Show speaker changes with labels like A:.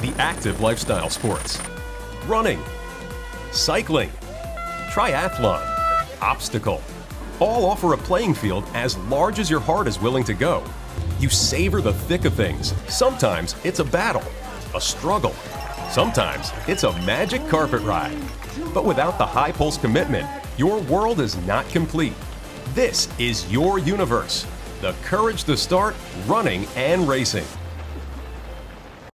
A: the active lifestyle sports. Running, cycling, triathlon, obstacle, all offer a playing field as large as your heart is willing to go. You savor the thick of things. Sometimes it's a battle, a struggle. Sometimes it's a magic carpet ride. But without the high-pulse commitment, your world is not complete. This is your universe. The courage to start running and racing.